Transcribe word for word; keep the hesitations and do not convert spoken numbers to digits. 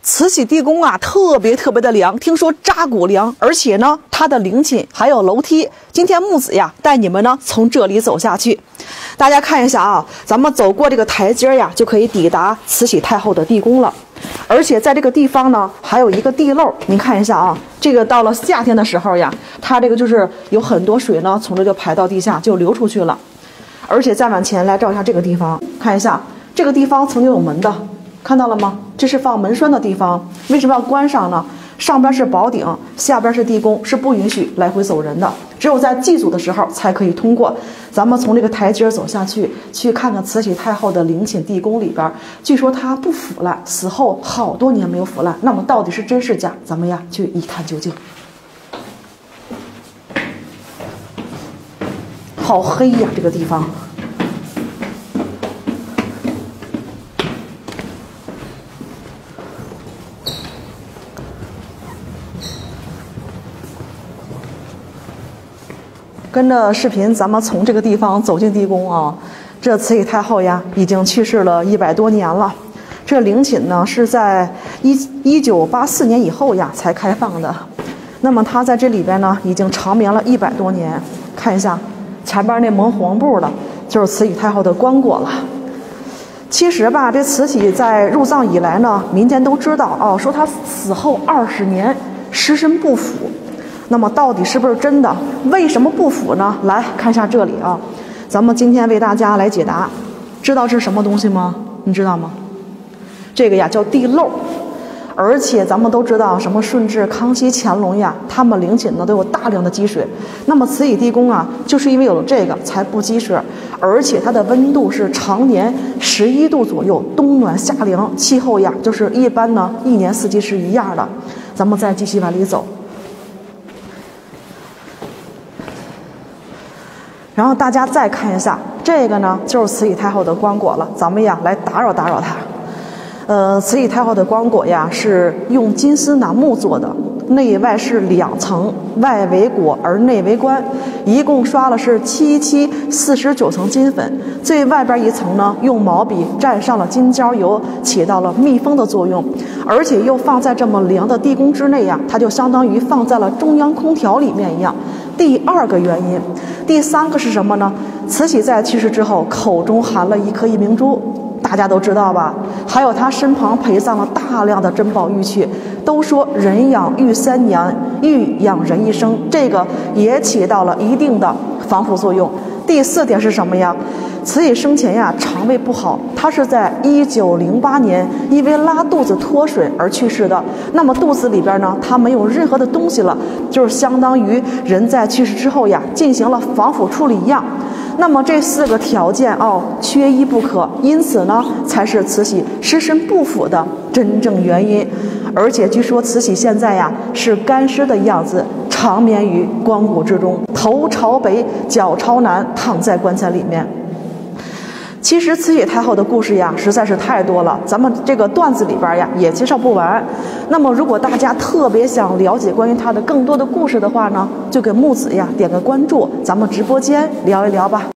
慈禧地宫啊，特别特别的凉，听说扎骨凉，而且呢，它的陵寝还有楼梯。今天木子呀，带你们呢从这里走下去。大家看一下啊，咱们走过这个台阶呀，就可以抵达慈禧太后的地宫了。而且在这个地方呢，还有一个地漏，您看一下啊，这个到了夏天的时候呀，它这个就是有很多水呢，从这个排到地下就流出去了。而且再往前来照一下这个地方，看一下这个地方曾经有门的。看到了吗？这是放门栓的地方，为什么要关上呢？上边是宝顶，下边是地宫，是不允许来回走人的，只有在祭祖的时候才可以通过。咱们从这个台阶走下去，去看看慈禧太后的陵寝地宫里边，据说她不腐烂，死后好多年没有腐烂。那么到底是真是假？咱们呀去一探究竟。好黑呀，这个地方。跟着视频，咱们从这个地方走进地宫啊。这慈禧太后呀，已经去世了一百多年了。这陵寝呢，是在一一九八四年以后呀才开放的。那么她在这里边呢，已经长眠了一百多年。看一下前边那蒙黄布的，就是慈禧太后的棺椁了。其实吧，这慈禧在入葬以来呢，民间都知道哦，说她死后二十年尸身不腐。那么到底是不是真的？为什么不腐呢？来看一下这里啊，咱们今天为大家来解答。知道这是什么东西吗？你知道吗？这个呀叫地漏。而且咱们都知道，什么顺治、康熙、乾隆呀，他们陵寝呢都有大量的积水。那么慈禧地宫啊，就是因为有了这个才不积水，而且它的温度是常年十一度左右，冬暖夏凉，气候呀就是一般呢一年四季是一样的。咱们再继续往里走。然后大家再看一下，这个呢就是慈禧太后的棺椁了。咱们呀来打扰打扰她。呃，慈禧太后的棺椁呀是用金丝楠木做的，内外是两层，外为椁而内为棺，一共刷了是七七四十九层金粉。最外边一层呢，用毛笔蘸上了金焦油，起到了密封的作用，而且又放在这么凉的地宫之内呀，它就相当于放在了中央空调里面一样。第二个原因。第三个是什么呢？慈禧在去世之后，口中含了一颗夜明珠，大家都知道吧？还有她身旁陪葬了大量的珍宝玉器，都说人养玉三年，玉养人一生，这个也起到了一定的防腐作用。第四点是什么呀？慈禧生前呀肠胃不好，她是在一九零八年因为拉肚子脱水而去世的。那么肚子里边呢，她没有任何的东西了，就是相当于人在去世之后呀进行了防腐处理一样。那么这四个条件哦，缺一不可，因此呢，才是慈禧尸身不腐的真正原因。而且据说慈禧现在呀是干尸的样子，长眠于棺椁之中，头朝北，脚朝南，躺在棺材里面。其实慈禧太后的故事呀实在是太多了，咱们这个段子里边呀也介绍不完。那么如果大家特别想了解关于她的更多的故事的话呢，就给木子呀点个关注，咱们直播间聊一聊吧。